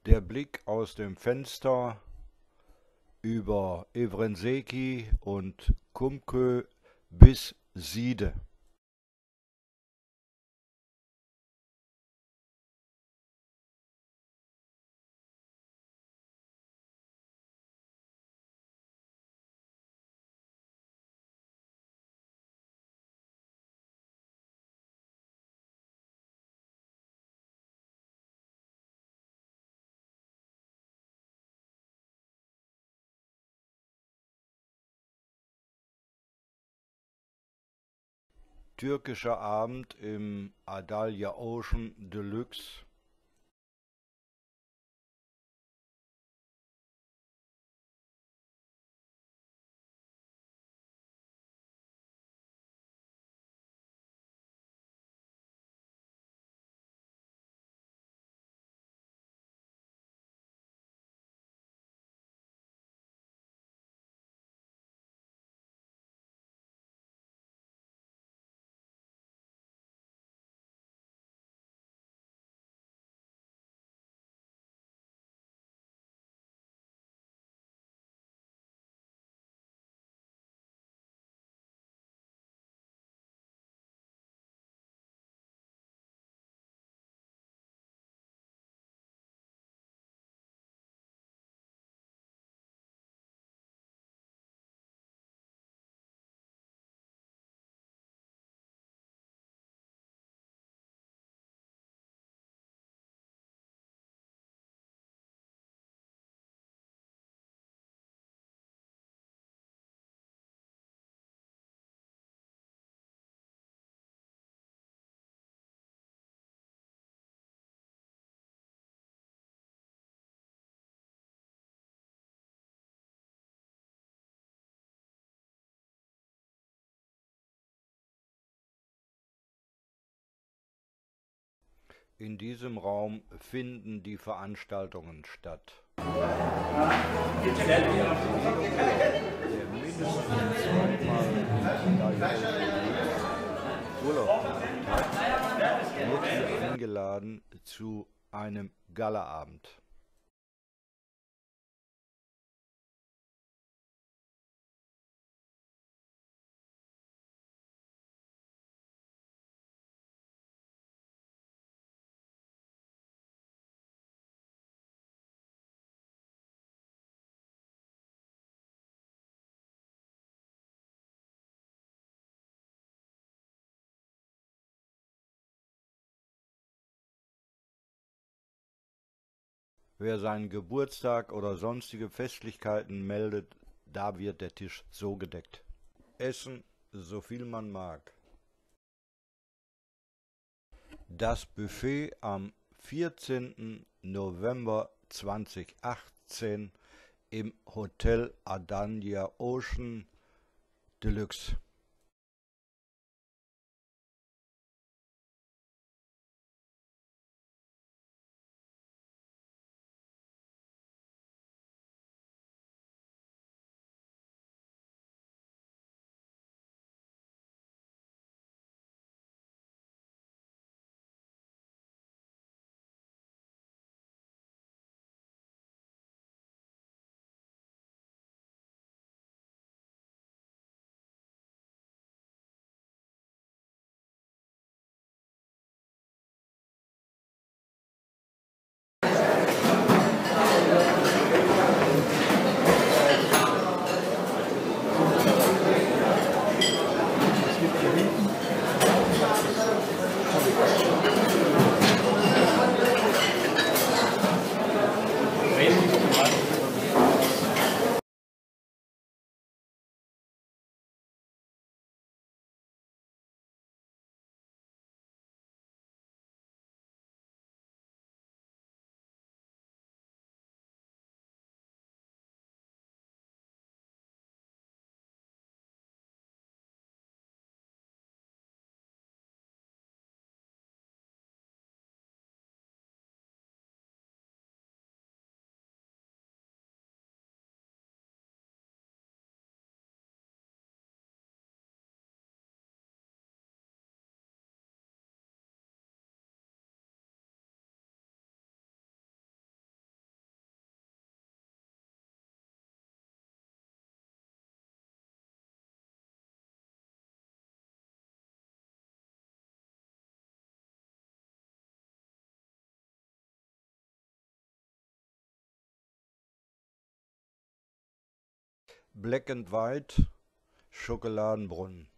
Der Blick aus dem Fenster über Evrensseki und Kumkö bis Siede. Türkischer Abend im Adalia Ocean Deluxe. In diesem Raum finden die Veranstaltungen statt. Der mindestens zweimal im Urlaub gemacht hat, wird hier eingeladen zu einem Galaabend. Wer seinen Geburtstag oder sonstige Festlichkeiten meldet, da wird der Tisch so gedeckt. Essen, so viel man mag. Das Buffet am 14. November 2018 im Hotel Adania Ocean Deluxe. Black and White Schokoladenbrunnen.